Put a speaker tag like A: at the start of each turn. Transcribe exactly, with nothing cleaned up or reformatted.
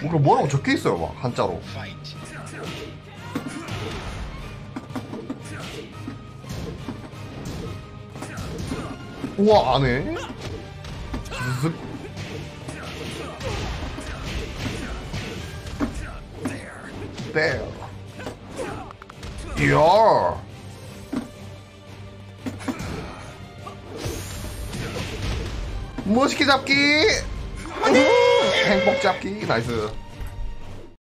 A: 뭔가 뭐라고 적혀있어요 막 한자로. 우와 안해? 슥. there. 이야. 멋있게 잡기. 행복 잡기 나이스.